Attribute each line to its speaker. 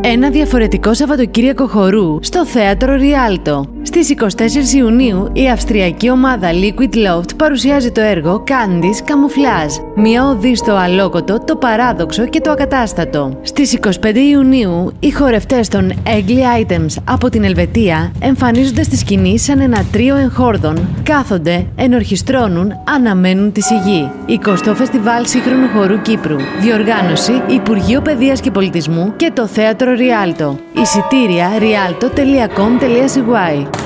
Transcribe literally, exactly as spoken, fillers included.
Speaker 1: Ένα διαφορετικό Σαββατοκύριακο χορού στο θέατρο Rialto. Στις εικοστή τέταρτη Ιουνίου, η αυστριακή ομάδα Liquid LOFT παρουσιάζει το έργο Candy's CAMOUFLAGE, μια οδή στο αλόκοτο, το παράδοξο και το ακατάστατο. Στις εικοστή πέμπτη Ιουνίου, οι χορευτές των Ugly Items από την ΕΛΒΕΤΙΑ εμφανίζονται στη σκηνή σαν ένα τρίο εγχόρδων, κάθονται, ενορχιστρώνουν, αναμένουν τη σιγή. εικοστό Φεστιβάλ Σύγχρονου Χορού Κύπρου. Διοργάνωση Υπουργείο Παιδείας και Πολιτισμού και το θέατρο Rialto. Εισιτήρια rialto τελεία com τελεία cy.